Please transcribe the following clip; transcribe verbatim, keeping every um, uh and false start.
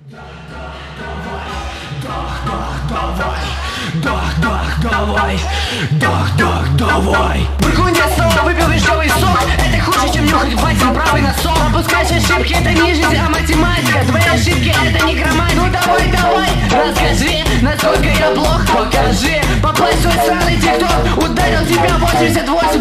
Дах, дах, давай, дах, дах, давай. Бургундия снова выпил вишневый сок. Это хуже, чем нюхать пальцем правый носок. Опускаешь ошибки, это не жизнь, а математика. Твои ошибки, это не грамматика. Ну давай, давай, расскажи, насколько я плох. Покажи, попасть в свой сраный тикток. Ударил тебя восемьдесят восемь.